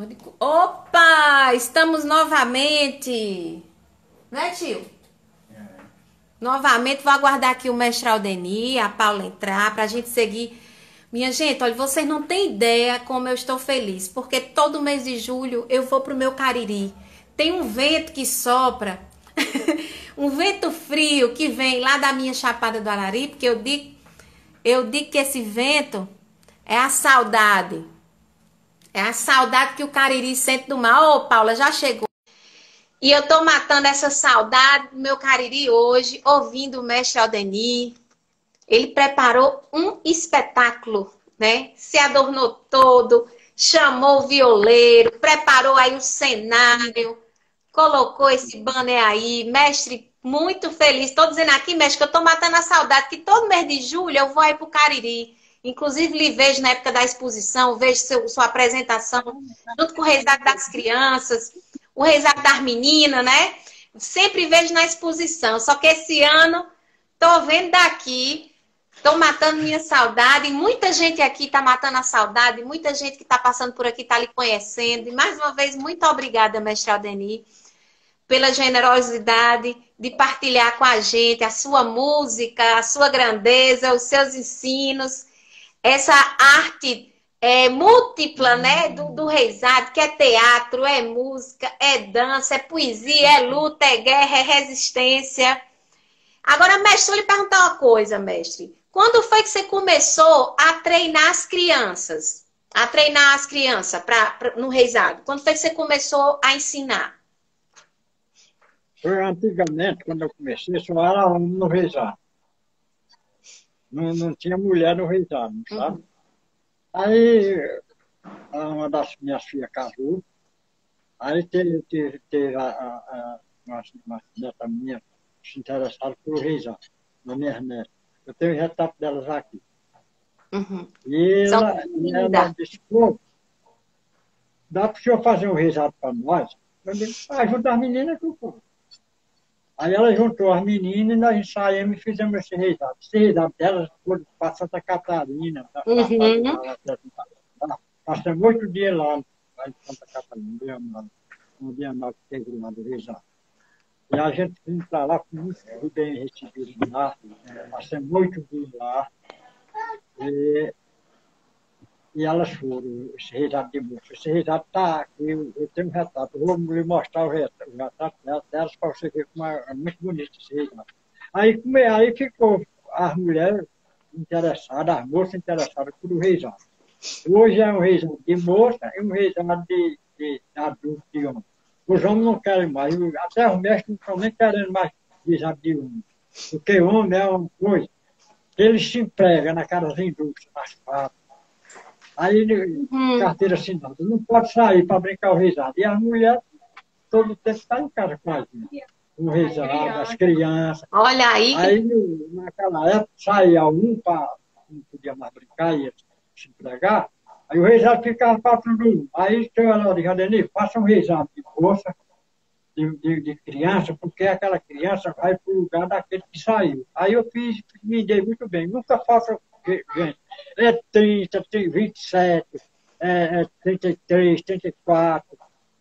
Opa! Estamos novamente. Né, tio? Novamente, vou aguardar aqui o mestre Aldenir, a Paula entrar, pra gente seguir. Minha gente, olha, vocês não têm ideia como eu estou feliz, porque todo mês de julho eu vou pro meu Cariri. Tem um vento que sopra, um vento frio que vem lá da minha Chapada do Araripe, porque eu digo que esse vento é a saudade. É a saudade que o Cariri sente do mar. Ô, Paula, já chegou. E eu tô matando essa saudade do meu Cariri hoje, ouvindo o mestre Aldenir. Ele preparou um espetáculo, né? Se adornou todo, chamou o violeiro, preparou aí o cenário, colocou esse banner aí. Mestre, muito feliz. Tô dizendo aqui, mestre, que eu tô matando a saudade, que todo mês de julho eu vou aí pro Cariri. Inclusive, lhe vejo na época da exposição, vejo sua apresentação, junto com o Resgate das Crianças, o Resgate das Meninas, né? Sempre vejo na exposição. Só que esse ano, tô vendo daqui, tô matando minha saudade. E muita gente aqui tá matando a saudade, muita gente que tá passando por aqui tá lhe conhecendo. E mais uma vez, muito obrigada, mestre Aldenir, pela generosidade de partilhar com a gente a sua música, a sua grandeza, os seus ensinos. Essa arte múltipla, né, do Reisado, que é teatro, é música, é dança, é poesia, é luta, é guerra, é resistência. Agora, mestre, eu lhe perguntar uma coisa, mestre. Quando foi que você começou a treinar as crianças? A treinar as crianças no Reisado? Quando foi que você começou a ensinar? Foi antigamente, quando eu comecei, só era homem no Reisado. Não tinha mulher no Reisado, sabe? Uhum. Aí, uma das minhas filhas casou, aí teve uma neta minha se interessaram por Reisado, na minha neta. Eu tenho o retrato delas aqui. Uhum. E São ela disse, pô, dá para o senhor fazer um Reisado para nós? Eu disse, ajuda as meninas que eu faço. Aí ela juntou as meninas e nós ensaiamos e fizemos esse Reisado. Esse Reisado delas foi para Santa Catarina. Passamos 8 dias lá em Santa Catarina, um dia mal que teve lá do Reisado. E a gente foi para lá, foi muito bem recebido lá. Passamos 8 dias lá. E elas foram, esse Reisado de moça. Esse Reisado está aqui, eu tenho um retrato. Eu vou lhe mostrar o retrato delas para você ver como é muito bonito esse Reisado. Aí ficou as mulheres interessadas, as moças interessadas por o Reisado. Hoje é um Reisado de moça e um Reisado de adulto, de homem. Os homens não querem mais, até os mestres não estão nem querendo mais Reisado de homem. Porque o homem é uma coisa, ele se emprega naquelas indústrias, nas fábricas. Aí, carteira assinada, não pode sair para brincar o Reisado. E as mulheres, todo o tempo, estão em casa com a gente. O Reisado, as crianças. Olha aí. Aí, naquela época, saía um para não podia mais brincar, ia se empregar. Aí o Reisado ficava para todo mundo. Aí, o senhor Aldenir, faça um Reisado de moça, de criança, porque aquela criança vai para o lugar daquele que saiu. Aí eu me dei muito bem. Nunca faço, gente. É 30, 27, 33, 34,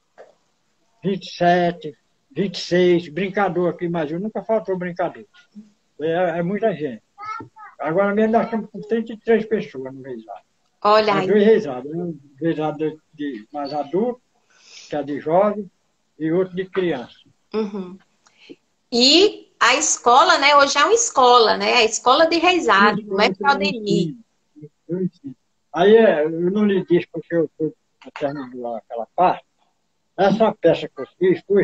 27, 26, brincador aqui, mas eu nunca faltou brincador. É muita gente. Agora mesmo nós estamos com 33 pessoas no Reisado. Olha aí. Dois Reisados, um Reisado de mais adulto, que é de jovem, e outro de criança. Uhum. E a escola, né? Hoje é uma escola, né? A escola de Reisado, não é para Aldenir. Aí eu não lhe disse porque eu fui terminando aquela parte. Essa peça que eu fiz foi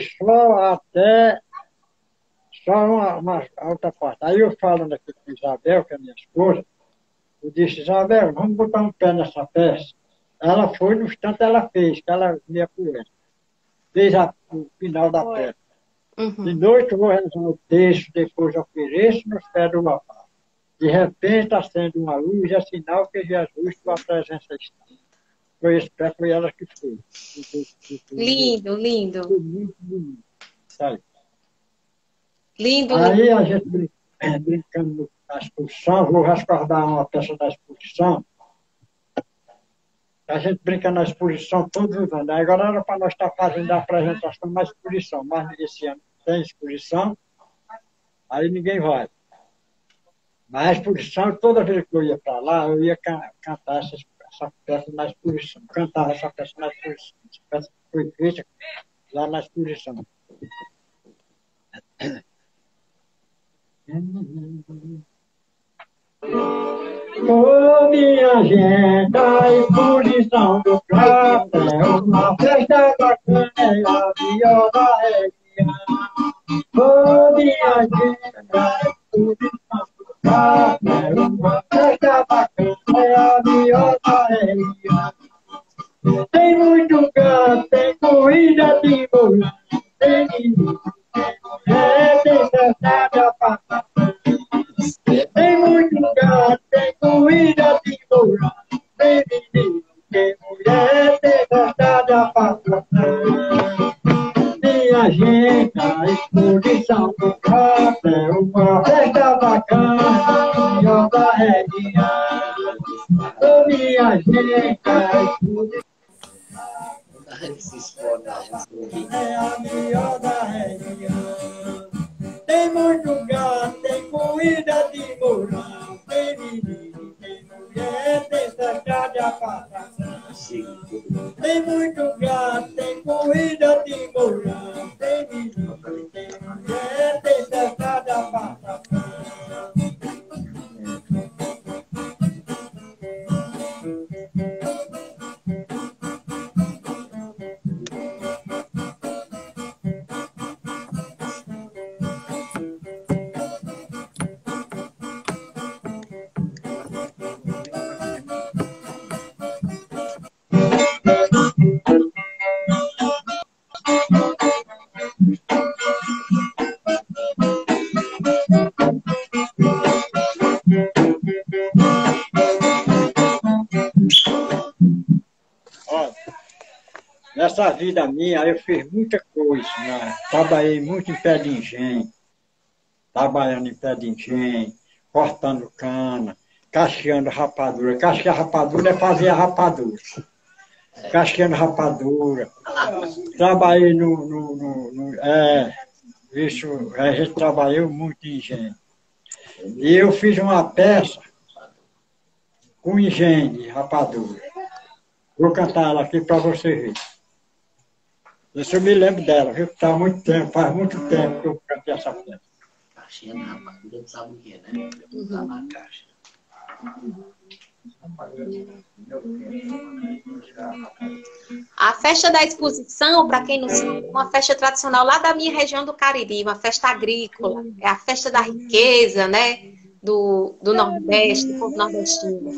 só uma outra parte. Aí eu falando aqui com Isabel, que é minha esposa, eu disse, Isabel, vamos botar um pé nessa peça. Ela foi, no instante ela fez, que ela vinha por ela. Fez o final da peça. Uhum. De noite eu vou rezar o texto, depois ofereço nos pés do altar. De repente acende uma luz, é sinal que Jesus, tua presença está. Foi esse pé, foi ela que fez. Lindo, lindo. Foi muito bonito. Sabe? Lindo, Aí lindo. a gente brincando na exposição, vou recordar uma peça da exposição. A gente brinca na exposição todos os anos. Agora era para nós estar fazendo a apresentação na exposição, mas esse ano tem exposição, aí ninguém vai. Na exposição, toda vez que eu ia para lá, eu ia cantar essa peça na exposição. Cantava essa peça na exposição. Essa peça foi feita lá na exposição. Ô, minha gente, a exposição do café, uma festa bacana, é a viola região. Ô, minha gente, a exposição do café, uma festa bacana, é a viola região. Tem muito gato, tem corrida de bolão, tem menino, tem mulher, tem dançada pra tem muito gato, tem corrida de bolão, tem menino, tem mulher, tem dançada pra minha gente, a exposição do café, uma festa bacana, melhor da região. Ô, minha gente, a exposição é a melhor da região. Tem muito gato, tem corrida de mourão, tem menino, tem mulher, tem sacada pra passar. Tem muito gato, tem corrida de mourão, tem menino, tem mulher, tem sacada pra passar. Nessa vida minha, eu fiz muita coisa, né? Trabalhei muito em pé de engenho, trabalhando em pé de engenho, cortando cana, casqueando rapadura. Casquear rapadura é fazer a rapadura. Casqueando rapadura. Trabalhei isso, a gente trabalhou muito em engenho. E eu fiz uma peça com engenho de rapadura. Vou cantar ela aqui para você ver. Isso eu me lembro dela, viu? Tá há muito tempo, faz muito tempo que eu cantei essa peça. Caixinha na rapadura, tu sabe o que é, né? Tá na caixa. A festa da exposição, para quem não sabe, é uma festa tradicional lá da minha região do Cariri, uma festa agrícola. É a festa da riqueza, né? Do Nordeste, do povo nordestino.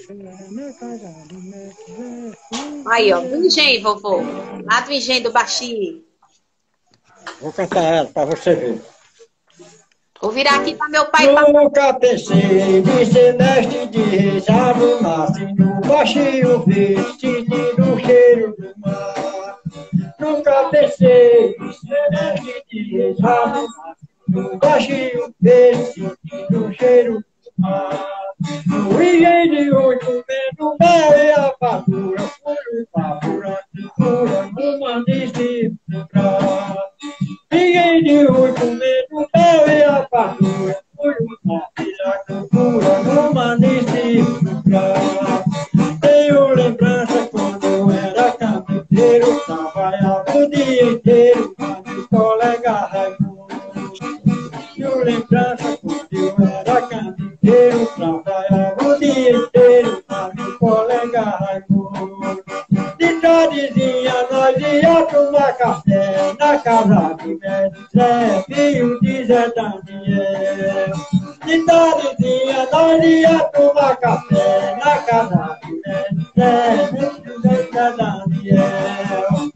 Aí, ó, do engenho, vovô. Lá do engenho do Baxi. Vou cantar ela para você ver. Vou virar aqui para meu pai. Nunca pensei de ser mestre de rezado, nasci no baixinho verde, sentindo o cheiro do mar. Nunca pensei de ser mestre de rezado, nasci no baixinho verde, sentindo o cheiro do mar. No engenho de hoje, comendo mel e rapadura, fui papura, segura, numa disciplina. Ninguém de hoje, comendo mel e rapadura, fui uma filha cultura, numa disciplina. Tenho lembrança quando eu era campeiro, trabalhava o dia inteiro com meu colega Raimundo. Tenho lembrança quando eu era campeiro, trabalhava o dia inteiro com meu colega Raimundo. De tardezinha nós ia tomar café na casa de Zé, filho de Zé Daniel. De tardezinha nós ia tomar café na casa de Zé, filho de Zé Daniel.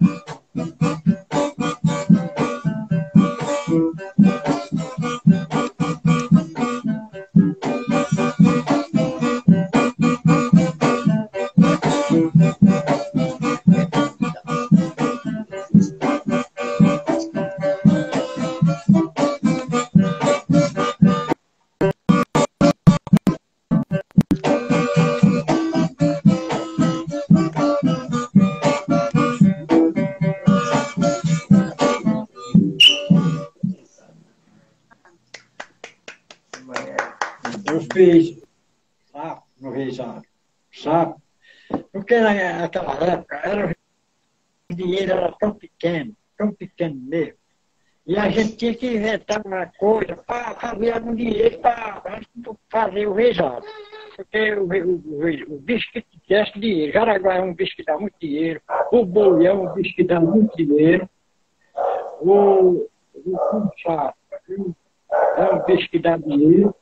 risada. Sabe? Porque naquela época o dinheiro era tão pequeno mesmo. E a gente tinha que inventar uma coisa para fazer algum dinheiro para fazer o risado. Porque o bicho que desse dinheiro, Jaraguá é um bicho que dá muito dinheiro, o boi é um bicho que dá muito dinheiro, o Conchá é um bicho que dá dinheiro.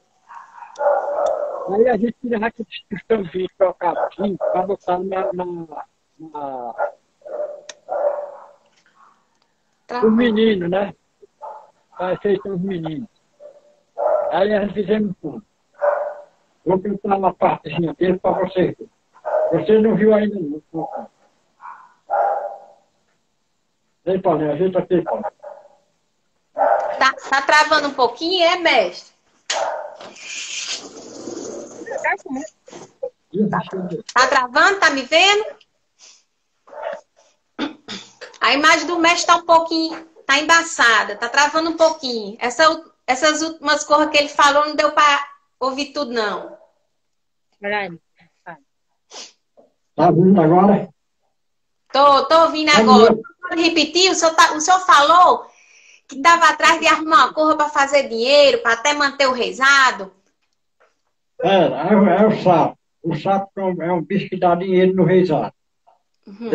Aí a gente tirava aqueles tostãozinhos trocadinhos para botar os meninos, né? Para aceitar os meninos. Aí a gente fizemos tudo. Vou cantar uma partezinha dele para vocês. Você não viu ainda não. Vem, Paulinho, ajeita aqui, Paulinho. Tá travando um pouquinho, é, mestre? Tá travando? Tá me vendo? A imagem do mestre tá um pouquinho, tá embaçada, tá travando um pouquinho. Essas últimas coisas que ele falou não deu para ouvir tudo, não. Tá ouvindo agora? Tô ouvindo agora. Pode repetir? O senhor falou que dava atrás de arrumar uma coisa para fazer dinheiro, para até manter o rezado. É o sapo. O sapo é um bicho que dá dinheiro no rezado. Uhum.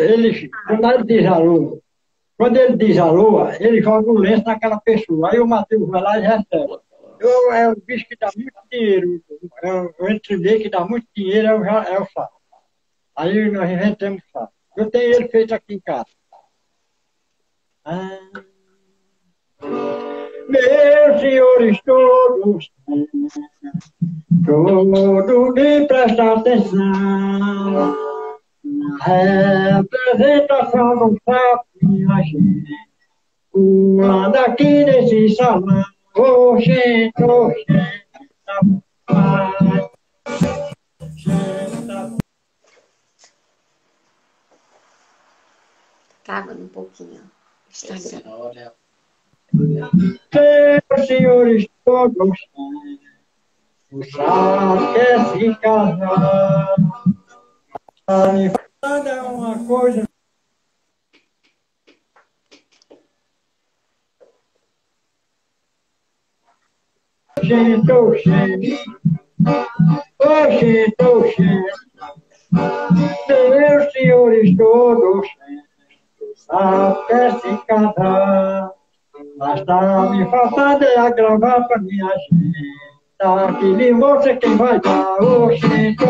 Quando ele diz alô, ele joga o lenço naquela pessoa. Aí o Matheus vai lá e recebe. É um bicho que dá muito dinheiro. O entremeio que dá muito dinheiro é o sapo. Aí nós inventamos o sapo. Eu tenho ele feito aqui em casa. Meus senhores todos me prestam atenção. Representação do sapo, minha gente. Pulando aqui nesse salão. Oxente. Travando um pouquinho. Instagram. Meus senhores todos o sapo quer se casar. É uma coisa. Oxente. Meus senhores todos o sapo quer se casar. Mas tá me faltando é a gravata, minha gente. Tá que de você quem vai dar. Oxente.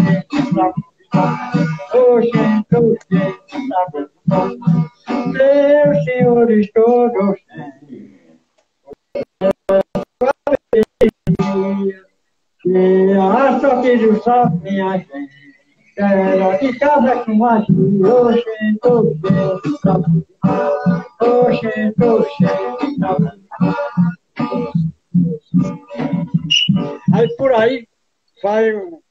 Meus senhores todos que a sorte do sapo, minha gente. Era de casa com a gente. Aí por aí vai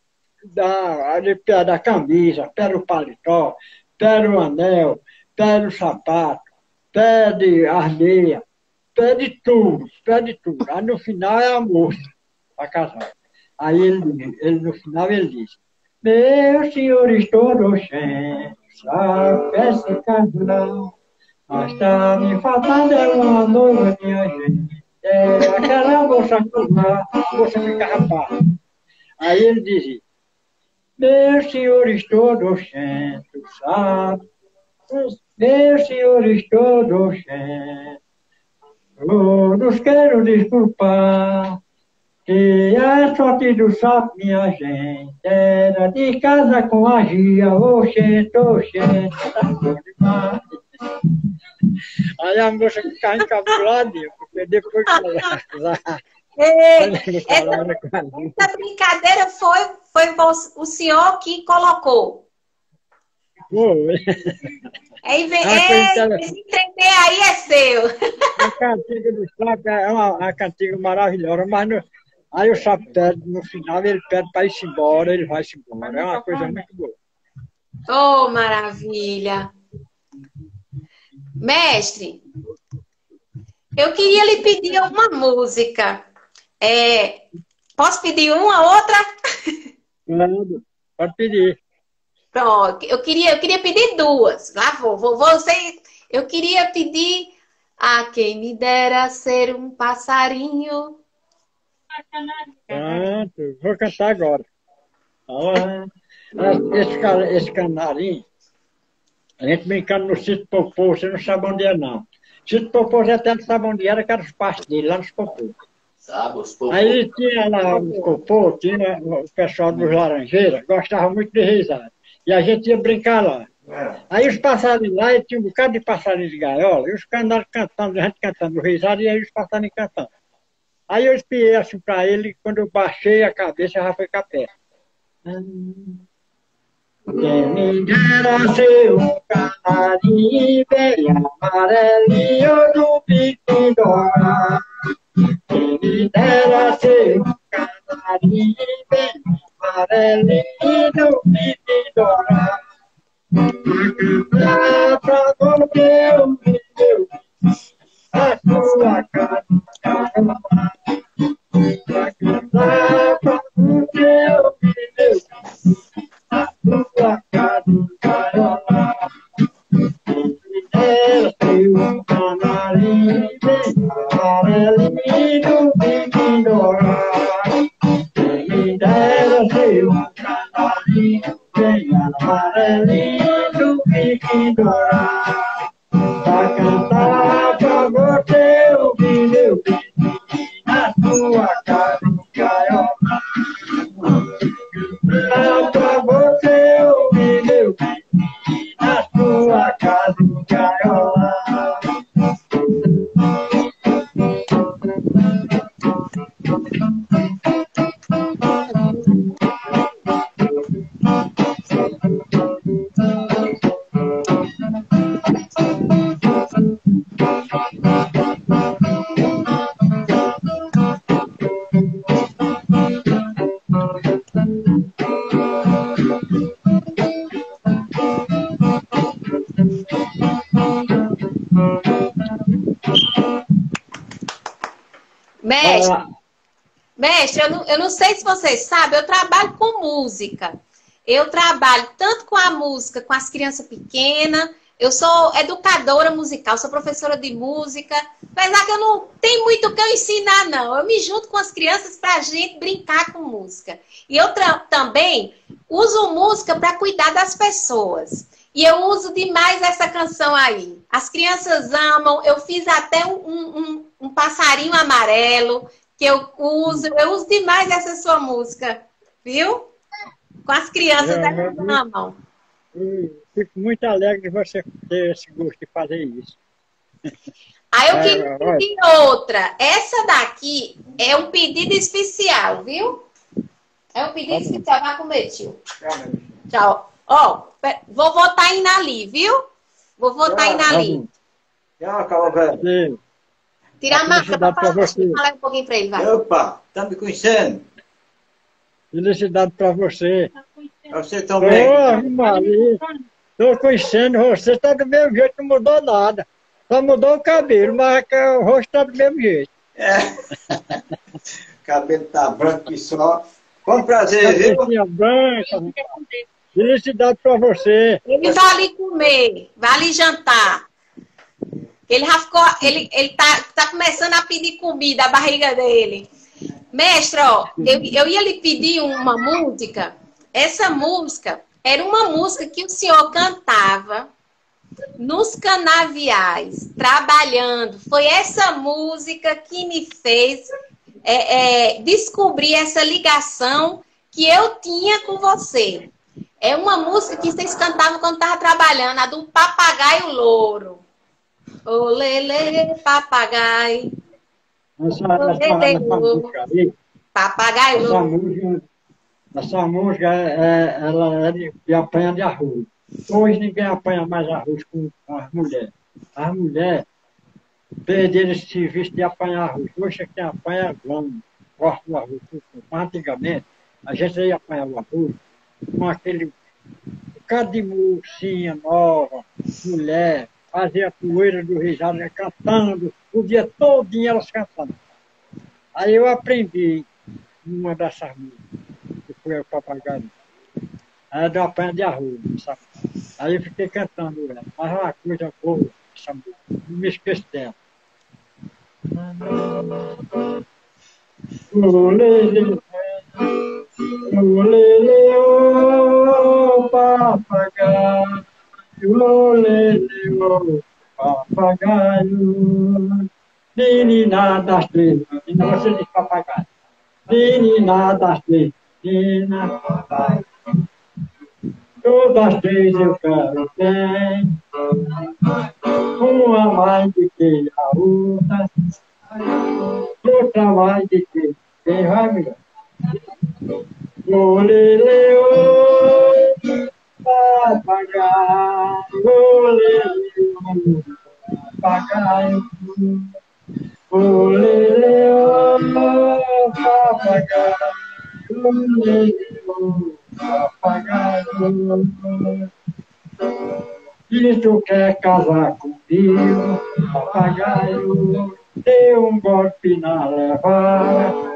da camisa, pede o paletó, pede o anel, pede o sapato, pede as meias, pede tudo. Aí no final é a moça para casar. Aí ele no final ele diz: meus senhores todos sabe esse casal, mas tá me faltando é uma noiva, minha gente. É aquela moça curva, moça fica rapaz. Aí ele dizia: meus senhores todos sabe, meus senhores todos todos quero desculpar. Que a sorte do sapo, minha gente, era de casa com a gia, oxente, tá bom demais. Aí a moça ficava encabulada, porque depois que ela... Essa brincadeira foi o senhor que colocou. Foi. Esse entender aí é seu. A cantiga do sapo é uma cantiga maravilhosa, mas aí o sapo pede, no final ele pede para ir-se embora, ele vai-se embora. É uma coisa muito boa. Oh, maravilha! Mestre, eu queria lhe pedir uma música. Posso pedir uma, outra? Pode pedir. Pronto, eu queria pedir duas. Lá vou você. Eu queria pedir a quem me dera ser um passarinho. Pronto, vou cantar agora. Ah, esse canarinho, a gente brincando no sítio Popô, você não sabe onde é, não. Sítio Popô já até não sabe onde era, que era os pastos dele, lá nos Popô. Sabe, os povos. Aí tinha lá os Popô, tinha o pessoal dos Laranjeiras, gostava muito de risada. E a gente ia brincar lá. Aí os passarinhos lá, e tinha um bocado de passarinho de gaiola, e os canários cantando, a gente cantando risada, e aí os passarinhos cantando. Aí eu espiei assim pra ele, e quando eu baixei a cabeça, já foi capé. Quem me dera ser um canarinho bem amarelinho do bico dourado. Quem me dera ser um canarinho bem amarelinho do bico dourado. Pra cantar pra você o meu, a sua cara. Pra cantar pra você o meu, sua casa gaiola, é um canarinho bem amarelinho, bem dourado. Me dera ser um canarinho bem amarelinho, bem dourado. Pra cantar pra você ouvir meu bem, na sua casa gaiola. Pra você ouvir meu bem, na sua casa gaiola. Mestre, eu não sei se vocês sabem, eu trabalho com música. Eu trabalho tanto com a música, com as crianças pequenas. Eu sou educadora musical, sou professora de música. Apesar que eu não tenho muito o que eu ensinar, não. Eu me junto com as crianças para a gente brincar com música. E eu também uso música para cuidar das pessoas. E eu uso demais essa canção aí. As crianças amam. Eu fiz até um passarinho amarelo que eu uso demais essa sua música, viu? Com as crianças, elas amam. Fico muito alegre de você ter esse gosto de fazer isso. Aí eu queria pedir outra. Essa daqui é um pedido especial, viu? É um pedido especial. Vai comer, tio. Tchau. Ó, vou votar indo ali, viu? Vou votar indo ali. Tchau, Calvete. Tira a máscara para falar um pouquinho para ele, vai. Opa, tá me conhecendo? Felicidade para você. Você também. Ô, Maria, estou conhecendo você, está do mesmo jeito, não mudou nada. Só mudou o cabelo, mas o rosto está do mesmo jeito. É. O cabelo tá branco e só. Com prazer, viu? Branca. Felicidade para você. Ele vai ali comer, vai ali jantar. Ele já ficou, ele tá começando a pedir comida, a barriga dele. Mestre, ó, eu ia lhe pedir uma música. Essa música era uma música que o senhor cantava nos canaviais, trabalhando. Foi essa música que me fez descobrir essa ligação que eu tinha com você. É uma música que vocês cantavam quando estavam trabalhando, a do Papagaio Louro. Ô, lelê, papagaio. Papagaio Louro. Essa música, ela é de apanha de arroz. Hoje ninguém apanha mais arroz com as mulheres. As mulheres perderam esse serviço de apanhar arroz. Hoje quem apanha grande, corta o arroz. Antigamente, a gente ia apanhar o arroz com aquele bocado de mocinha nova, mulher, fazia a poeira do risado, cantando, o dia todinho elas cantando. Aí eu aprendi uma dessas músicas. foi o papagaio. Aí deu a panha de arroz, sabe? Aí eu fiquei cantando ela. Mas é uma coisa boa, essa música. Não me esqueço dela. Olê, olê, ô papagaio, olê, ô papagaio, menina das três, menina, você diz papagaio, menina das três, menina, papagaio, todas três eu quero ter, uma mais do que a outra, outra mais do que quem vai me olê, papagaio, olê, papagaio, olê, papagaio, olê, papagaio. Se tu quer casar comigo, papagaio, dê um golpe na levada.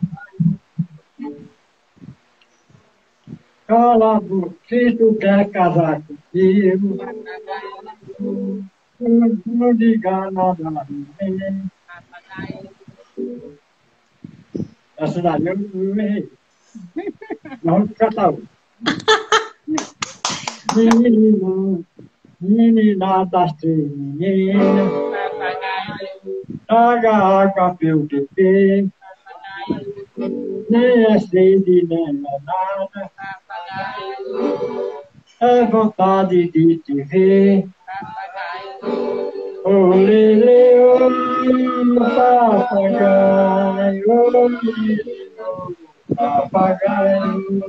Cala a boca, se tu quer casar comigo, não diga nada a ninguém. Essa daí eu não errei. Vamos cantar outra. Menina, menina das três meninas, traga água pra eu beber, nem é sede, nem é nada, é vontade de te ver. Olê, ô papagaio, olê, ô papagaio,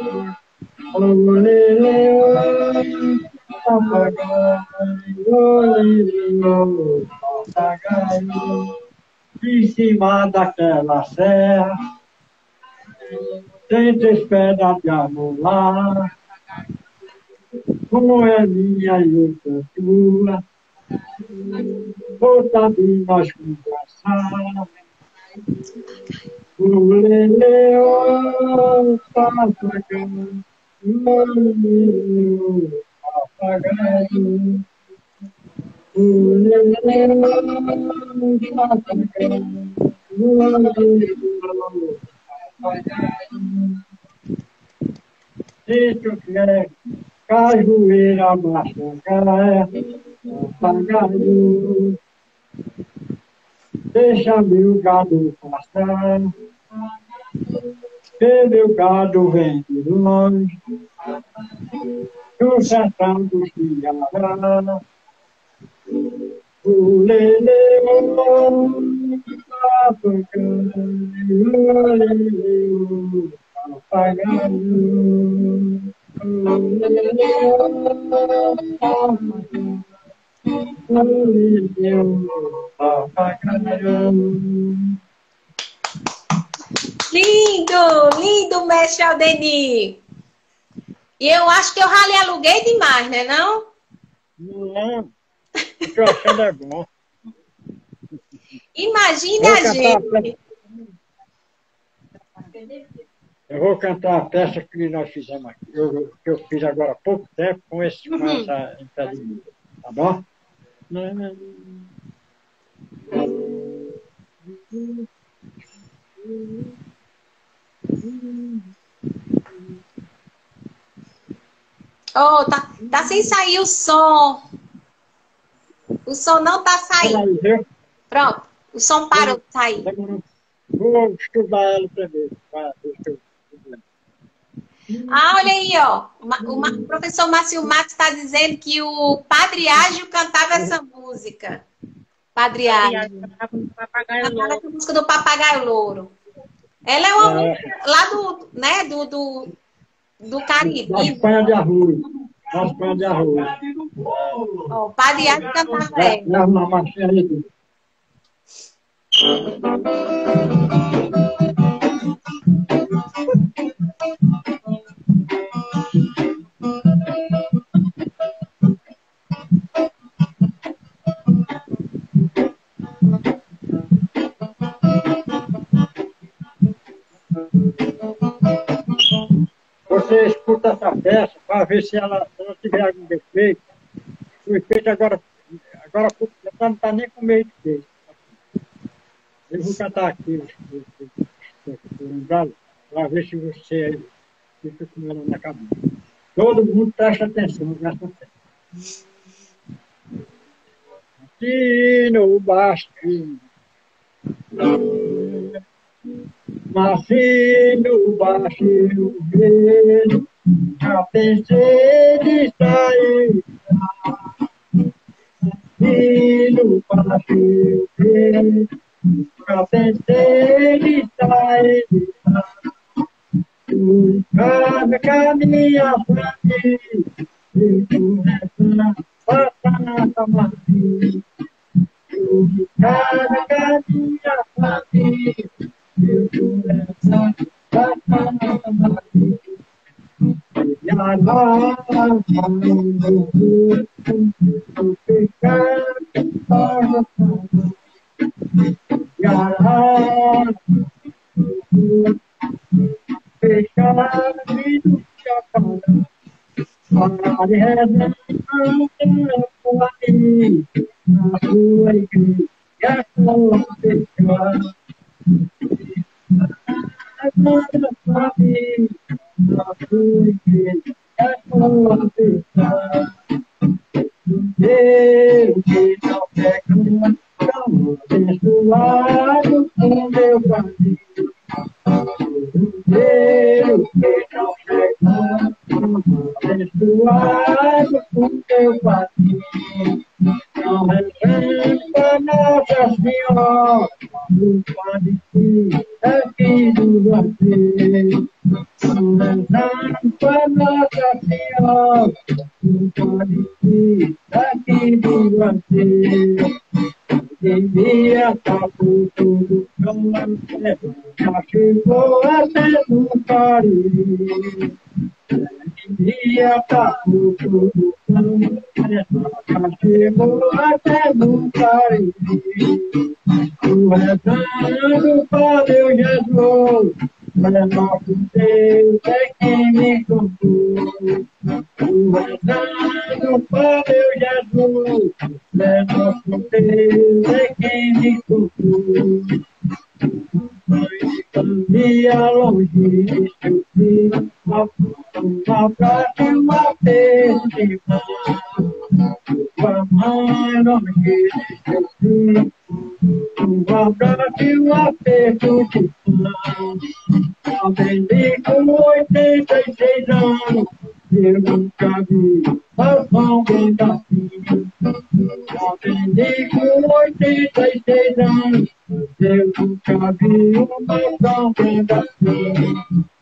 olê, ô papagaio, olê, ô papagaio, em cima daquela serra, tem três pedras de amor lá, uma é minha e outra é tua. Outra de nós conversar, o leão papagaio, o leão papagaio, o leão papagaio, o leão papagaio. Se tu quer cajueira maçangaia, papagaio, deixa meu gado passar, que meu gado vem de longe, do sertão do Ceará. O leão papagaio, o leão papagaio, o leão papagaio. Lindo, lindo, mestre Aldenir. E eu acho que eu já lhe aluguei demais, né, não? Não, o que eu achando é bom. Imagine a gente. Eu vou cantar a peça que nós fizemos aqui, que eu fiz agora há pouco tempo com essa impedimento, tá bom? Oh, tá sem sair o som. O som não tá saindo. Pronto, o som parou de sair. Vou estudar ela primeiro. Ah, olha aí, ó. O professor Márcio Matos está dizendo que o Padre Ágio cantava essa música. Padre Ágio. Cantava essa música do Papagaio Louro. Ela é uma música lá do Caribe. Das panhas de arroz. Das panhas de arroz. Ó, o Padre Ágio cantava ela. Leva uma marchinha aí. você escuta essa peça para ver se ela tiver algum defeito. O efeito agora não está nem com meio de efeito. Eu vou cantar aqui para ver se você fica com ela na cabeça. Todo mundo presta atenção nessa peça. Nasci no baixo, nasci no baixo, já pensei de sair. Filho, baixo, já pensei de sair. Tu caminha pra mim, e tu resta, passa na mim. Tu caminha pra mim, e tu resta, passa na mim. Eu que não pego, não abençoado com meu caminho. Eu que não pego, abençoado com meu caminho. Não receba Nossa Senhora, não pode ser aqui do Brasil. Não receba Nossa Senhora, não pode ser aqui do Brasil. Queria estar por tudo, já chegou até no Cariri. Queria estar por tudo, já chegou até no Cariri. O rezando para Deus Jesus, é nosso Deus, é quem me comprou. O rezando para Deus Jesus, é nosso Deus, é quem me comprou. Caminha longe, seu filho, uma prata e uma peixe. Sua mãe não me quis, seu filho, uma prata e uma peixe. Aprendi com 86 anos, eu nunca vi balcão bem assim. Aprendi com 86 anos, eu nunca vi um balcão bem assim.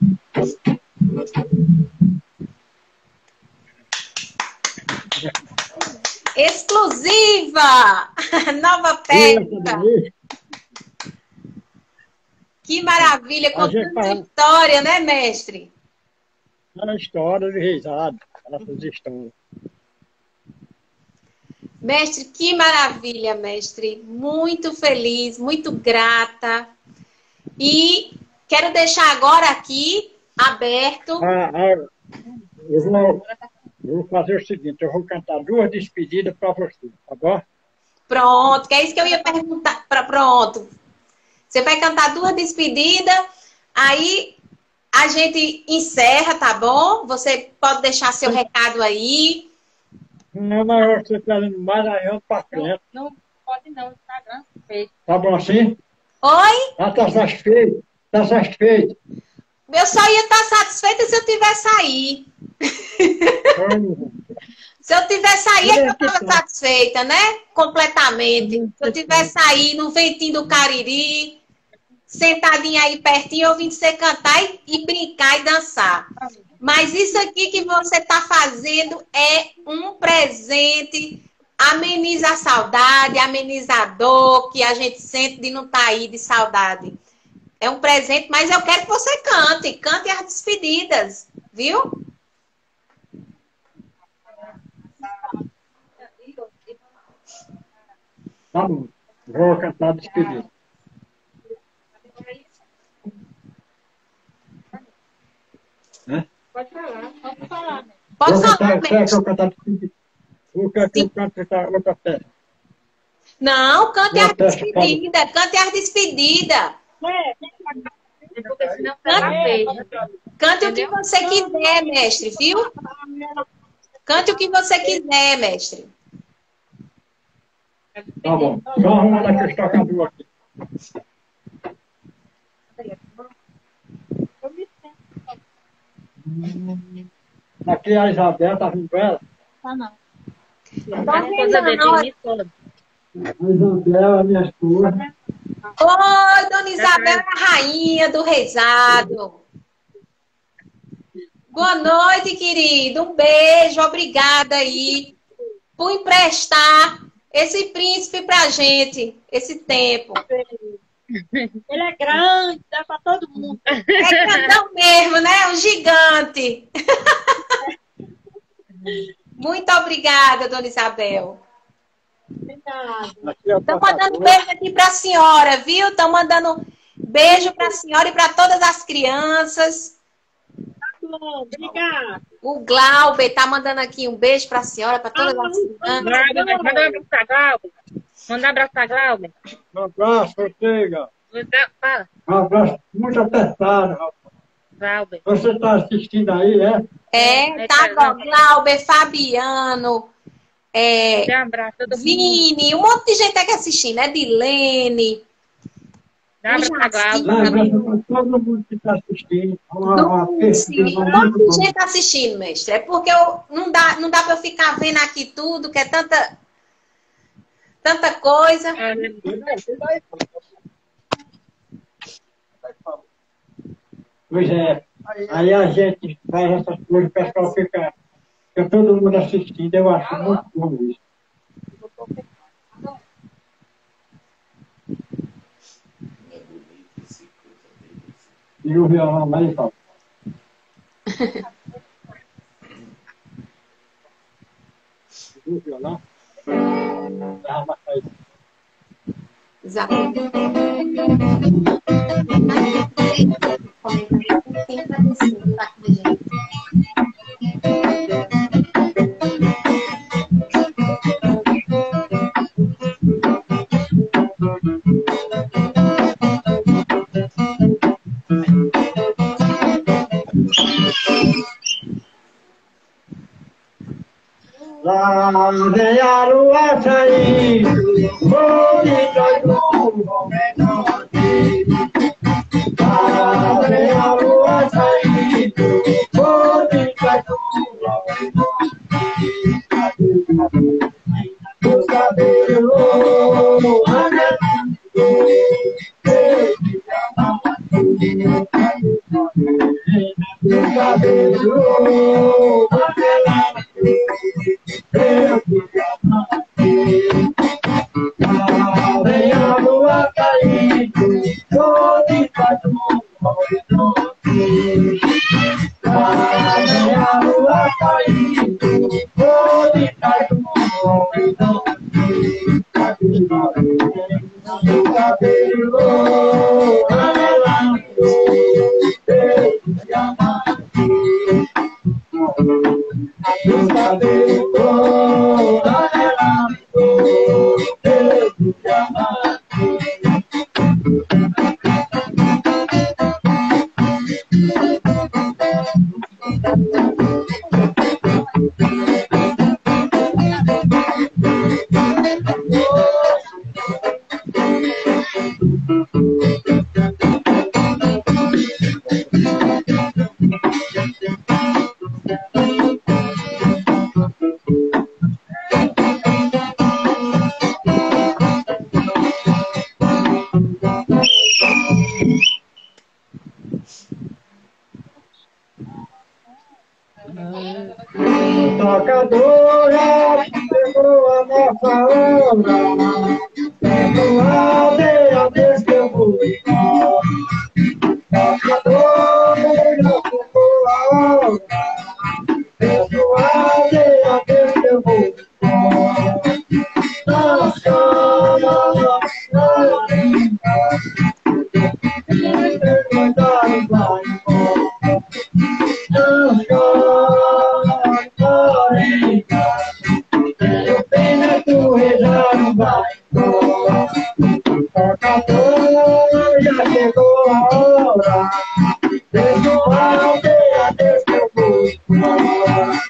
Exclusiva! Nova peça! Que maravilha, contando a história, né, mestre? Era história de risada, ela fez história. Mestre, que maravilha, mestre. Muito feliz, muito grata. E quero deixar agora aqui aberto. Eu vou fazer o seguinte, eu vou cantar 2 despedidas para você, tá bom? Pronto, que é isso que eu ia perguntar. Pronto. Você vai cantar 2 despedidas, aí a gente encerra, tá bom? Você pode deixar seu recado aí. Não, mas você está indo mais adiante para frente. Não pode não, Instagram feito. Tá bom assim? Oi? Tá satisfeito? Tá satisfeito? Eu só ia estar satisfeita se eu tivesse aí. Se eu tivesse aí, é que eu estava satisfeita, né? Completamente. Se eu tivesse aí no ventinho do Cariri, sentadinha aí pertinho, ouvindo você cantar e brincar e dançar. Mas isso aqui que você está fazendo é um presente, ameniza a saudade, ameniza a dor que a gente sente de não estar aí de saudade. É um presente, mas eu quero que você cante as despedidas, viu? Tá bom, vou cantar a despedida. Pode falar. quer que eu cante a despedida? Ou quer que eu cante outra peça? Não, cante Uma as peça despedidas, cante as despedidas. Porque senão pega feio. Cante o que você quiser, mestre, viu? Cante o que você quiser, mestre. Tá bom. Só arrumando aqui os tocadores aqui. Aqui a Isabel tá vindo com ela. Tá não. Tá vendo, não? A Isabel, a minha esposa. Oi, dona Isabel, a rainha do rezado. Boa noite, querido. Um beijo, obrigada aí por emprestar esse príncipe pra gente, esse tempo. Ele é grande, dá pra todo mundo. É grandão mesmo, né? Um gigante. Muito obrigada, dona Isabel. Estão mandando beijo aqui para a senhora, viu? Estão mandando beijo para a senhora e para todas as crianças. Obrigada. O Glauber está mandando aqui um beijo para a senhora, para todas as crianças. Manda um abraço pra Glauber. Manda um abraço pra Glauber. Um abraço, Ortega. Fala. Um abraço muito apertado, rapaz. Glauber. Você está assistindo aí, é? É, tá bom. Glauber, Fabiano, Um abraço a todo mundo. Vini, um monte de gente aqui assistindo, né? Dilene. Um abraço pra Glauber. Um abraço para todo mundo que está assistindo. Sim, um monte de gente assistindo, mestre. É porque não dá para eu ficar vendo aqui tudo, que é tanta coisa. Pois é. Aí a gente faz essas coisas, o pessoal fica todo mundo assistindo. Eu acho muito bom isso. E o violão lá e tal. O violão? Ah, mas aí. Exatamente. Lá vem a lua saindo, bonita e lua menor. Lá vem a lua saindo, bonita e lua menor. Os cabelos amarelados, os cabelos amarelados. Vem a lua caindo, onde faz um horizonte. Vem a lua caindo, onde faz um horizonte. O cabelo amarelado, beijo de amante. O cabelo amarelado, beijo de amante. Tocadora, chegou a nossa hora. Perdoade a vez que eu vou embora. Tocadora, chegou a hora. Perdoade a vez que eu vou embora. Não chora, não chora. Vai embora. Não chora. tenho pena que o rei já não vai embora. Tocador, já chegou a hora, deixa o aldeia, deixa eu vou embora.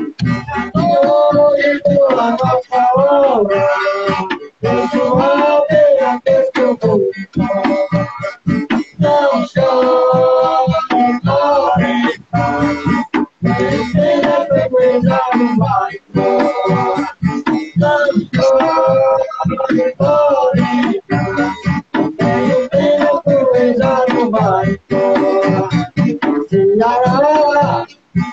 Hoje chegou a nossa hora, deixa o aldeia, deixa eu vou embora. Não chore, pena que o rei já não vai embora. Não chore, tenho pena que o rei já não vai embora. Ceará,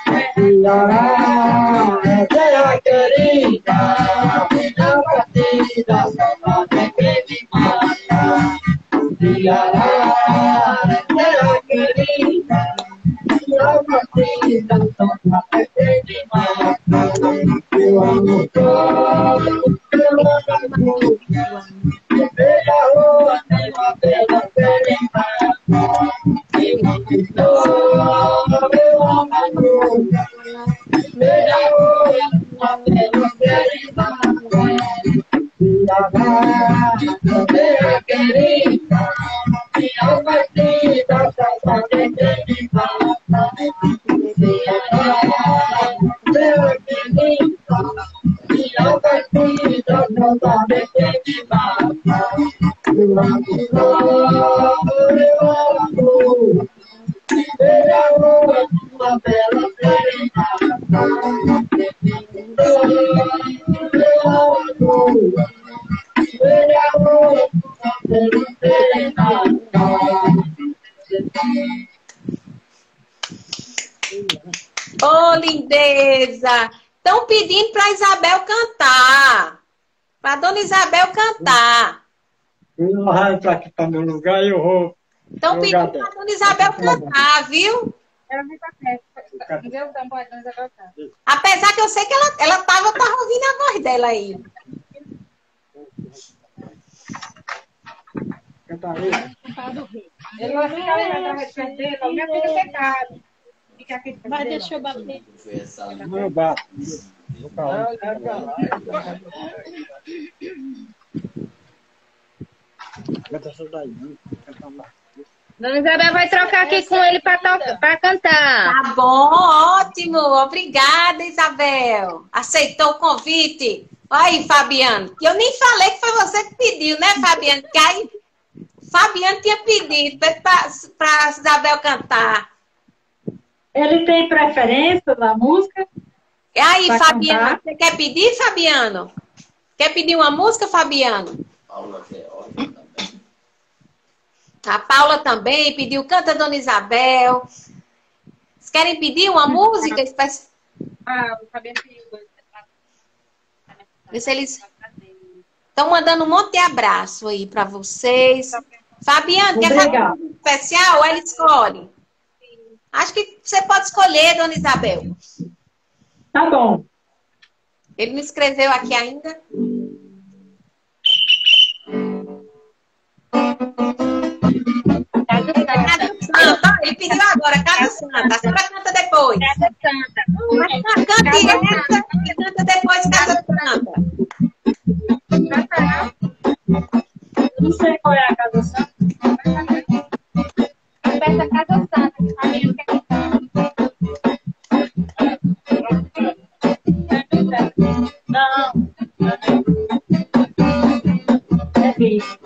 Ceará, é terra querida, a partida saudade é quem me mata. Ceará, é terra querida, a partida saudade é quem me mata. Eu amo todo, eu amo tudo, veja a rua, tem uma bela serenata. Eu amo todo, eu amo tudo, veja a rua, uma bela serenata. Ceará, terra querida, minha partida saudade é quem me mata. Ceará, terra querida, minha partida saudade é quem me mata. Eu amo todo, eu amo tudo, veja a rua, uma bela serenata. Eu amo tudo, veja a rua, uma bela serenata. Ô, lindeza! Estão pedindo para Isabel cantar. Para Dona Isabel cantar. Eu vou entrar aqui para meu lugar e eu vou. Estão pedindo para Dona Isabel cantar, viu? Ela vem pra perto. Deu o tambor, então já vai cantar. Apesar que eu sei que ela tava ouvindo a voz dela aí. Ele vai ficar levando a rede dele, a minha filha secada. Fica aqui. Vai, deixa eu bater. Não, eu bato. Dona Isabel vai trocar aqui com ele para cantar. Tá bom, ótimo. Obrigada, Isabel. Aceitou o convite. Aí, Fabiano. Eu nem falei que foi você que pediu, né, Fabiano? Que aí, Fabiano tinha pedido para Isabel cantar. Ele tem preferência na música? E aí, Pra Fabiano, cantar? você quer pedir, Fabiano? Quer pedir uma música, Fabiano? Paula quer, olha também. A Paula também pediu, canta Dona Isabel. Vocês querem pedir uma música? Ah, o Fabiano pediu. Vê se eles estão mandando um monte de abraço aí para vocês. Fabiano, quer fazer uma música especial? Ela escolhe. Acho que você pode escolher, Dona Isabel. Tá bom. Ele não escreveu aqui ainda. Casa Santa. Ele pediu agora, Casa Santa. A senhora canta depois. Casa Santa. Mas cante essa e canta depois Casa Santa. Não sei qual é a Casa Santa. Essa Casa Santa. A minha quer cantar. Não. É bicho.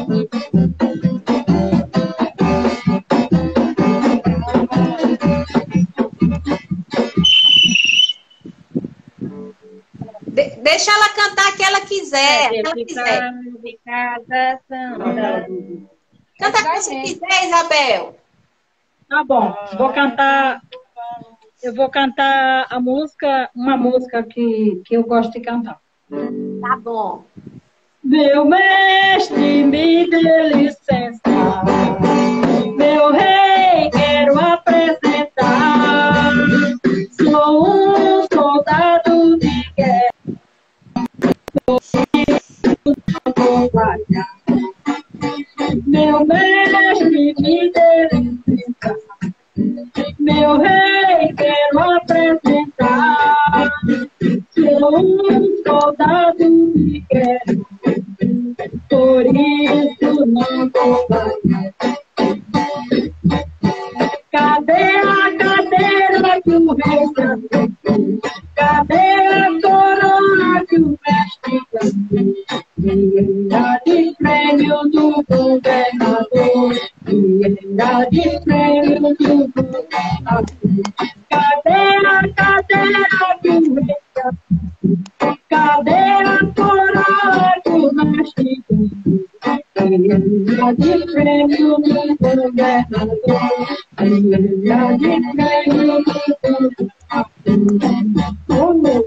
Deixa ela cantar a que ela quiser. É, Que ela quiser. de Casa Santa. Canta a que você quiser, Isabel. Tá bom. Eu vou cantar a música, uma música que eu gosto de cantar. Tá bom. Meu mestre, me dê licença. Meu rei, quero apresentar. Sou um soldado de guerra. Meu mestre, me dê licença. Meu rei, quero apresentar. Sou um soldado de guerra, por isso não vou variar. Cadê a cadeira que o rei cantou? Cadê a coroa que o mestre cantou? Dinheiro de prêmio do governador, dinheiro de prêmio do governador. Cadê a cadeira que o rei cantou? Cadê a coroa que o mestre cantou? Dinheiro de prêmio do governador, dinheiro de prêmio do governador.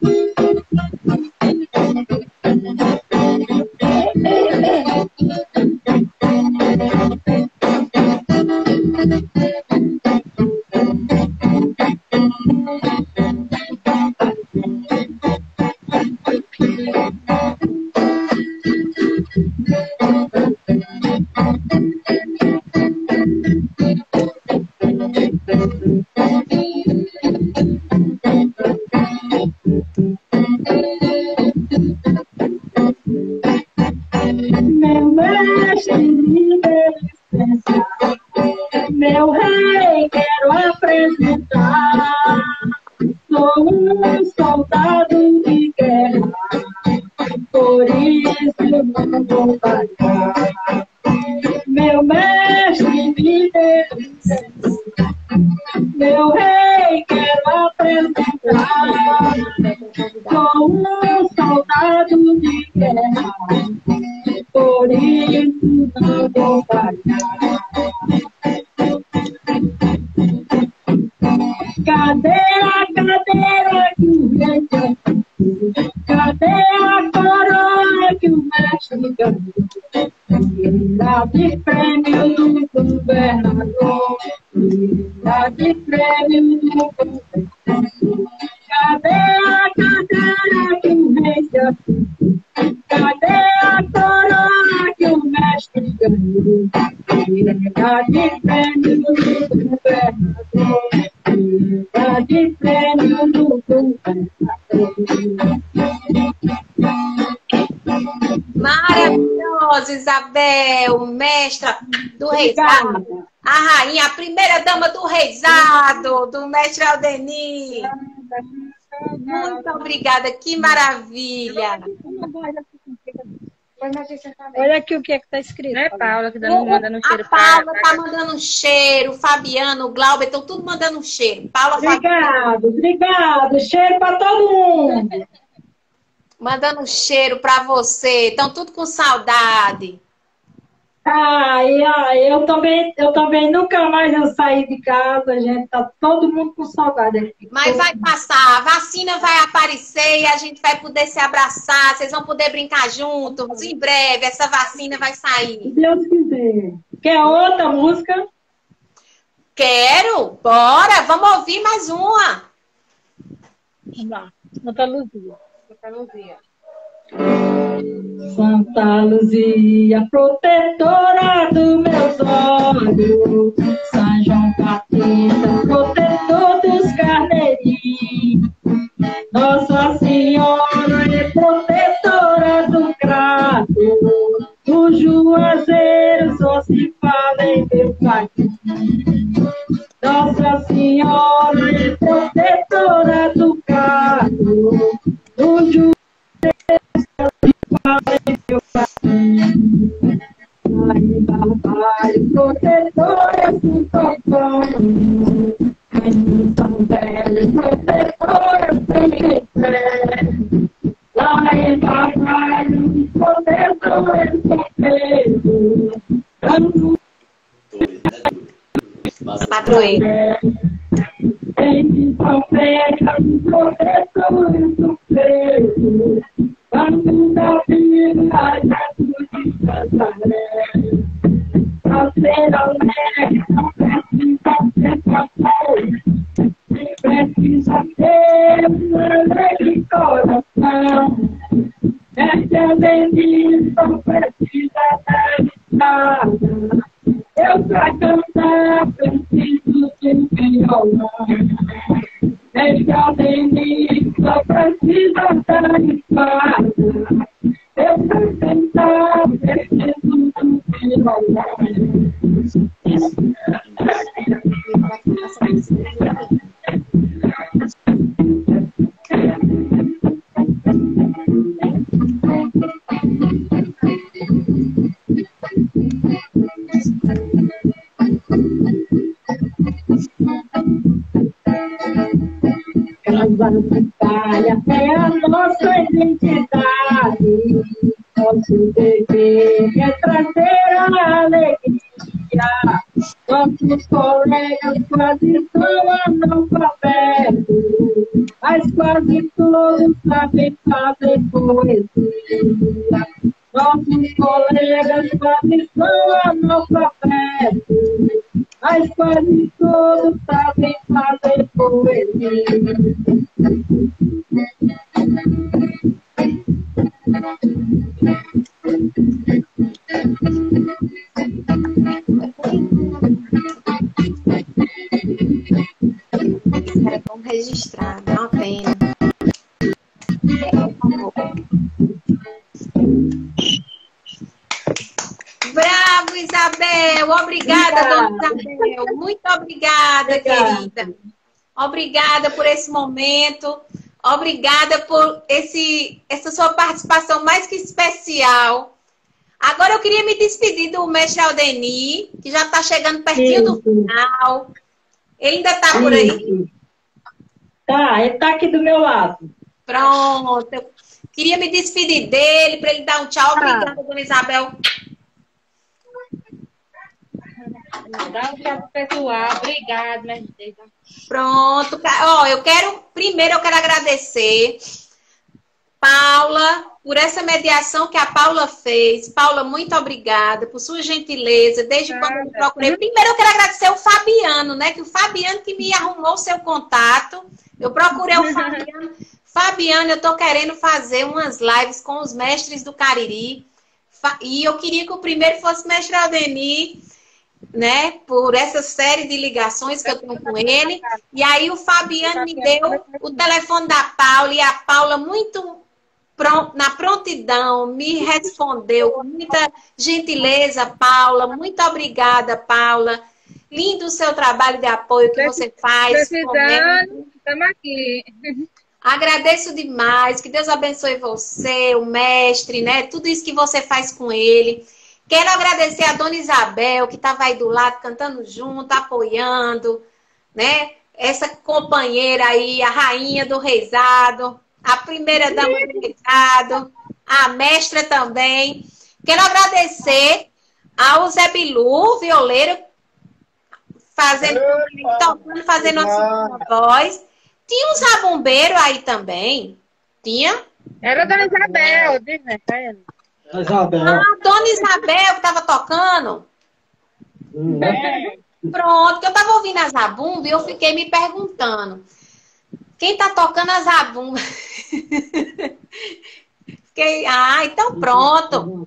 Meu mestre me dê licença, meu rei, quero apresentar. Sou um soldado de guerra, por isso não vou variar. Meu mestre me dê licença, meu rei, quero apresentar. Sou um soldado de guerra, por isso não vou variar. Cadê a cadeira que o rei cantou? Cadê a coroa que o mestre cantou? Dinheiro de prêmio do governador, dinheiro de prêmio do governador. Cadê a cadeira que o rei cantou? Cadê a coroa que o mestre ganhou? Dinheiro de prêmio do governador, dinheiro de prêmio do governador. Maravilhosa, Isabel, mestra do Reisado. A rainha, a primeira dama do Reisado, do mestre Aldenir. Muito obrigada, que maravilha. Olha aqui o que é que está escrito. É Paula que mandando um cheiro. A Paula está mandando um cheiro, o Fabiano, o Glauber, estão tudo mandando um cheiro. Paula, obrigado, obrigado. Cheiro para todo mundo. Mandando um cheiro para você. Estão tudo com saudade. Eu também nunca mais eu saí de casa, gente. Tá todo mundo com saudade aqui. Mas vai passar, a vacina vai aparecer e a gente vai poder se abraçar, vocês vão poder brincar juntos. Em breve, essa vacina vai sair. Se Deus quiser. Quer outra música? Quero! Bora! Vamos ouvir mais uma. Vamos lá. Santa Luzia. Santa Luzia. Santa Luzia, protetora dos meus olhos, São João Batista, protetor dos carneirinhos, Nossa Senhora é protetora do grado, do Juazeiro só se fala em meu país. Nossa Senhora é protetora do grado, do Juazeiro protetora do topão, São Velho, protetora sem fé. Lá em Barbalho, protetora sem peso. Padroeira. Em São Velho, protetora do peso. Quando da vida Jesus de Nazaré, pra ser alegre não precisa ser pastor, precisa ter um alegre coração. Esse Aldenir não precisa ter nada, eu pra cantar preciso de um violão. Esse Aldenir só preciso dar espaço. Eu vou tentar ver Jesus no final. Casa de palha é a nossa identidade. Nosso dever é trazer a alegria. Nossos colegas quase são analfabetos, mas quase todos sabem fazer poesia. Nossos colegas quase são analfabetos, mas quase todos sabem fazer poesia. Vamos registrar, dá uma pena. Bravo, Isabel! Obrigada, dona Isabel! Muito obrigada, querida! Obrigada por esse momento. Obrigada por essa sua participação mais que especial. Agora eu queria me despedir do mestre Aldenir, que já está chegando pertinho do final. Ele ainda está por aí? Tá, ele está aqui do meu lado. Pronto. Eu queria me despedir dele, para ele dar um tchau. Obrigada, dona Isabel. Dá um tchau pro pessoal. Obrigada, mestre. Pronto. Ó, eu quero agradecer Paula por essa mediação que a Paula fez. Paula, muito obrigada por sua gentileza. Desde quando eu procurei. Primeiro eu quero agradecer o Fabiano, né? Que o Fabiano que me arrumou o seu contato. Eu procurei o Fabiano. Fabiano, eu tô querendo fazer umas lives com os mestres do Cariri. E eu queria que o primeiro fosse o mestre Aldenir, né, por essa série de ligações que eu tenho com ele. E aí o Fabiano me deu o telefone da Paula e a Paula muito na prontidão me respondeu com muita gentileza. Paula, muito obrigada, Paula. Lindo o seu trabalho de apoio que você faz. Precisando, estamos aqui. Agradeço demais, que Deus abençoe você, o mestre, né? Tudo isso que você faz com ele. Quero agradecer a dona Isabel, que estava aí do lado, cantando junto, apoiando, né? Essa companheira aí, a rainha do rezado, a primeira dama do rezado, a mestra também. Quero agradecer ao Zé Bilu, violeiro, tocando, fazendo a sua voz. Tinha um zabumbeiro aí também? Tinha? Era a dona Isabel, Isabel. Ah, dona Isabel que estava tocando? Pronto, que eu estava ouvindo a zabumba e eu fiquei me perguntando. Quem está tocando a zabumba? Então pronto.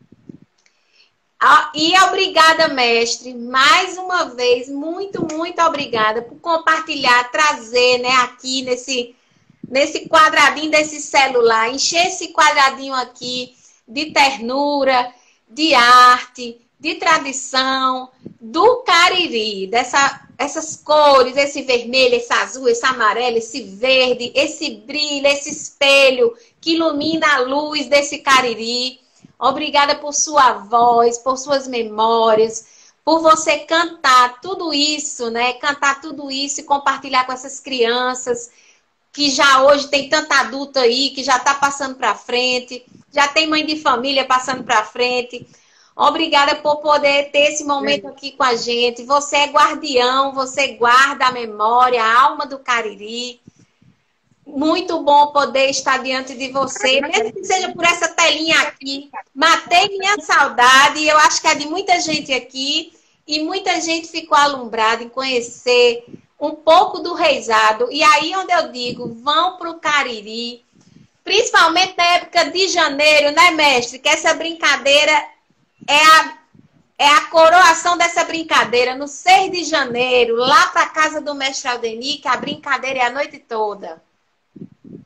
E obrigada, mestre, mais uma vez, muito, muito obrigada por compartilhar, trazer, né, aqui nesse quadradinho desse celular, encher esse quadradinho aqui de ternura, de arte, de tradição, do Cariri, essas cores, esse vermelho, esse azul, esse amarelo, esse verde, esse brilho, esse espelho que ilumina a luz desse Cariri. Obrigada por sua voz, por suas memórias, por você cantar tudo isso, né? Cantar tudo isso e compartilhar com essas crianças que já hoje tem tanta adulta aí, que já está passando para frente, já tem mãe de família passando para frente. Obrigada por poder ter esse momento aqui com a gente. Você é guardião, você guarda a memória, a alma do Cariri. Muito bom poder estar diante de você, mesmo que seja por essa telinha aqui. Matei minha saudade, e eu acho que é de muita gente aqui, e muita gente ficou alumbrada em conhecer um pouco do rezado. E aí onde eu digo, vão para o Cariri, principalmente na época de janeiro, né, mestre? Que essa brincadeira é a coroação dessa brincadeira, no 6 de janeiro, lá para a casa do mestre Aldenir, que a brincadeira é a noite toda.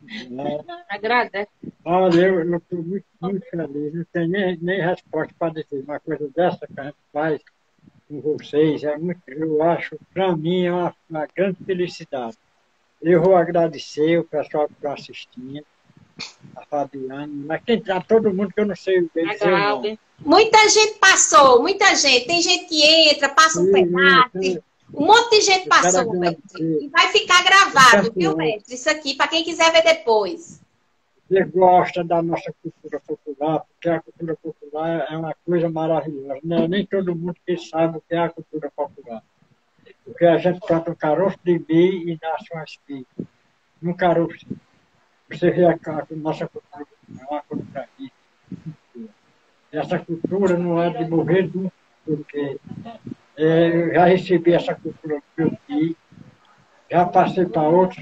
Agradece. Olha, eu estou muito, muito feliz. Não tenho nem resposta para dizer. Uma coisa dessa que a gente faz com vocês, eu acho, para mim, é uma grande felicidade. Eu vou agradecer o pessoal que está assistindo, a Fabiana, mas quem está, todo mundo que eu não sei o que dizer o nome. Muita gente passou, muita gente. Tem gente que entra, passa um pedaço. Um monte de gente passou, mestre. E vai ficar gravado, viu, mestre? Isso aqui, para quem quiser ver depois. Você gosta da nossa cultura popular, porque a cultura popular é uma coisa maravilhosa. Não é nem todo mundo que sabe o que é a cultura popular. Porque a gente planta um caroço de milho e nasce uma espiga. Um caroço. Você vê a nossa cultura popular, é uma cultura rica. Essa cultura não é de morrer nunca, porque eu já recebi essa cultura do meu tio, já passei para outros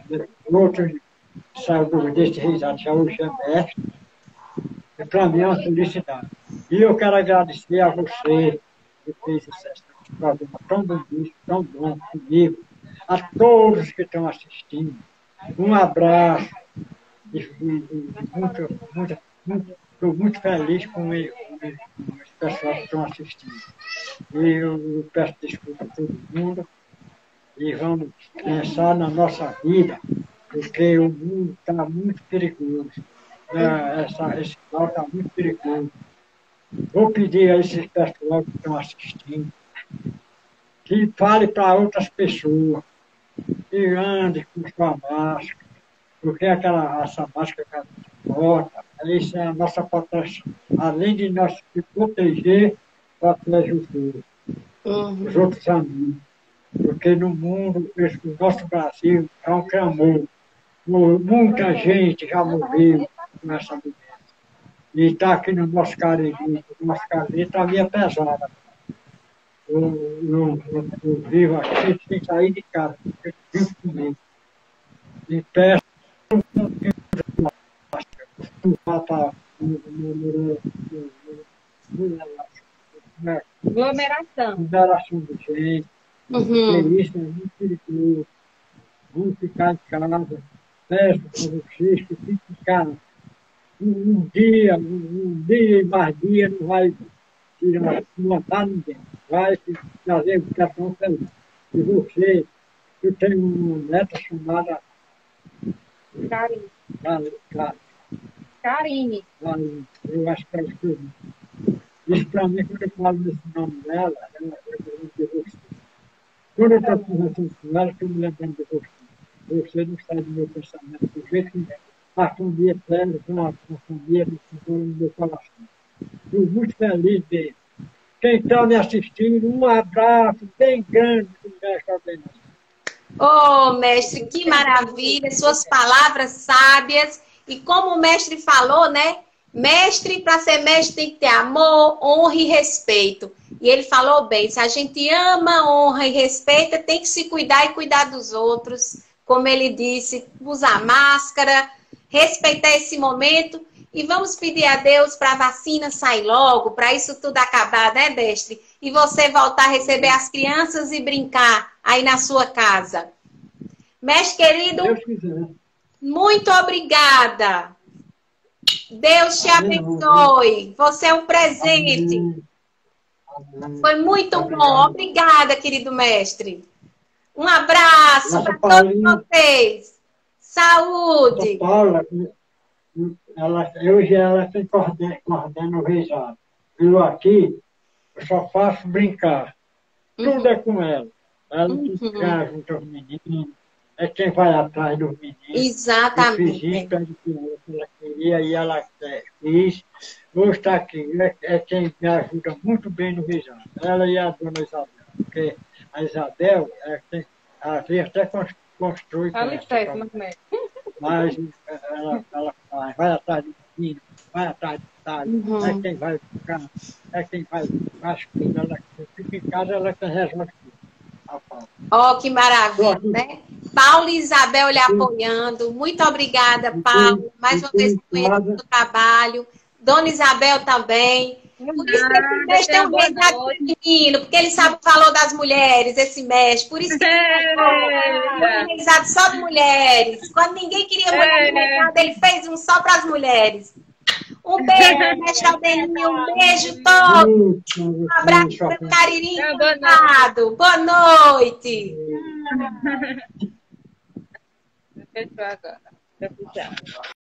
saúde desse risado, já hoje é mestre, e para mim é uma felicidade. E eu quero agradecer a você que fez esse programa tão bonito, tão bom comigo, a todos que estão assistindo. Um abraço, estou muito feliz com os pessoal que estão assistindo. E eu peço desculpa a todo mundo e vamos pensar na nossa vida, porque o mundo está muito perigoso. Esse mal está muito perigoso. Vou pedir a esses pessoal que estão assistindo que fale para outras pessoas, que ande com sua máscara, porque essa máscara que a gente bota, isso é a nossa proteção. Além de nós se proteger, protege os outros amigos. Porque no mundo, o nosso Brasil é um clamor. Muita gente já morreu com essa doença. E está aqui no nosso Cariri. O nosso Cariri está meio pesado. Eu vivo aqui sem sair de casa, porque eu vivo comigo. E peço aglomeração de gente. Isso é muito perigoso. Vamos ficar em casa. Peço para vocês que fiquem em casa. Um dia e mais dia não vai matar ninguém. Vai trazer o cartão feliz. E você, eu tenho uma neta chamada Karine. Eu acho que é isso. Isso para mim, quando eu falo nesse nome dela, eu lembro de você. Quando eu estou conversando com ela, estou me lembrando de você. Você não sai do meu pensamento do jeito que é. A família séria, com a família no meu coração. Estou muito feliz de quem está me assistindo. Um abraço bem grande do mestre Aldenir. Oh, mestre, que maravilha, suas palavras sábias. E como o mestre falou, né? Mestre, para ser mestre, tem que ter amor, honra e respeito. E ele falou bem, se a gente ama, honra e respeita, tem que se cuidar e cuidar dos outros. Como ele disse, usar máscara, respeitar esse momento. E vamos pedir a Deus para a vacina sair logo, para isso tudo acabar, né, mestre? E você voltar a receber as crianças e brincar aí na sua casa. Mestre querido, muito obrigada. Deus te abençoe. Você é um presente. Foi muito bom. Obrigada, querido mestre. Um abraço para todos vocês. Saúde. Paula, hoje ela tem coordena o reisado. Eu aqui, eu só faço brincar. Tudo é com ela. Ela fica junto aos meninos. É quem vai atrás dos meninos. Exatamente. Eu fiz isso, ela queria e ela fez. Hoje está aqui. É quem me ajuda muito bem no reisado. Ela e a dona Isabel. Porque a Isabel, às vezes até constrói. Mas ela vai atrás do menino, vai atrás do talho. É quem vai ficar, é quem vai as coisas. Ela fica em casa, ela que resolve tudo. Oh, que maravilha, né? Paulo e Isabel lhe apoiando. Muito obrigada, Paulo. Mais uma vez, conheço o trabalho. Dona Isabel também. Por isso que esse mês tem um resgate feminino, porque ele sabe o valor das mulheres, esse mês. Por isso que ele tem um resgate só de mulheres. Quando ninguém queria mulher no mercado, ele fez um só para as mulheres. Um beijo, mestre Aldeninho, um beijo todo. Um abraço para o Cariri. Boa noite. Fechou agora.